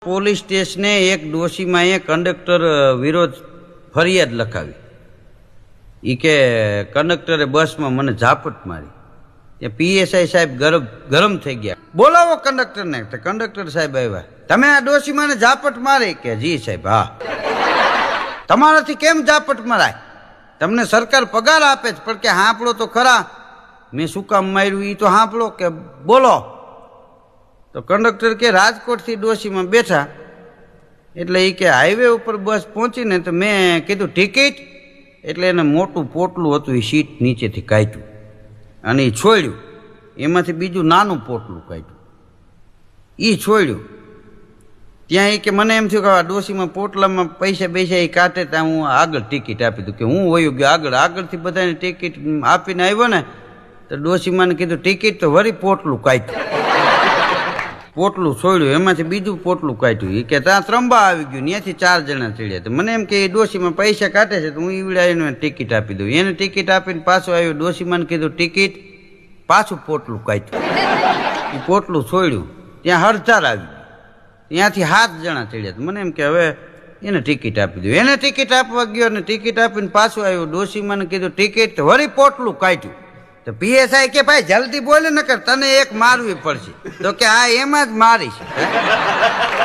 Police સ્ટેશને એક ડોશીમાએ conductor વિરોધ ફરિયાદ લખાવી. એ કે કંડક્ટરે બસમાં મને ઝાપટ મારી. એ પીએસઆઈ સાહેબ ગરમ થઈ ગયા. બોલાવો કંડક્ટરને. કંડક્ટર સાહેબ આવ્યા. તમે આ ડોશીમાને ઝાપટ મારી? કે જી સાહેબ. હા. તમારાથી કેમ ઝાપટ મરાય? તમને સરકાર પગાર આપે છે, પણ કે હાંપડો તો ખરા. મેં શું કામ માર્યું એ તો હાંપડો. કે બોલો. તો કંડક્ટર કે રાજકોટથી ડોશીમાં બેઠા એટલે એ કે હાઈવે ઉપર બસ પહોંચીને તો મેં કીધું ટિકિટ. એટલે એને મોટું પોટલું હતું એ સીટ નીચેથી કાઢ્યું અને એ છોડ્યું. એમાંથી બીજું નાનું પોટલું કાઢ્યું એ છોડ્યું. ત્યાં એ કે મને એમ થયું કે આ ડોશીમાં પોટલામાં પૈસા પૈસા એ કાઢે ત્યાં હું આગળ ટિકિટ આપી દઉં. કે હું વયો ગયો આગળથી બધાને ટિકિટ આપીને આવ્યો ને તો ડોશીમાને કીધું ટિકિટ. તો વળી પોટલું કાઢ્યું. પોટલું છોડ્યું એમાંથી બીજું પોટલું કાઢ્યું. એ કે ત્યાં ત્રંબા આવી ગયું. ત્યાંથી 4 જણા ચડ્યા. તો મને એમ કે એ ડોશીમાં પૈસા કાઢે છે તો હું ઈવડા એને ટિકિટ આપી દઉં. એને ટિકિટ આપીને પાછો આવ્યો. ડોશીમાને કીધું ટિકિટ. પાછું પોટલું કાઢ્યું. એ પોટલું છોડ્યું. ત્યાં હડતાલ આવી. ત્યાંથી 7 જણા ચડ્યા. મને એમ કે હવે એને ટિકિટ આપી દઉં. એને ટિકિટ આપવા ગયો અને ટિકિટ આપીને પાછો આવ્યો. ડોશીમાને કીધું ટિકિટ. તો વળી પોટલું કાઢ્યું. તો પીએસઆઈ કે ભાઈ જલ્દી બોલે નકર તને એક મારવી પડશે. તો કે હા એમાં જ મારીશ.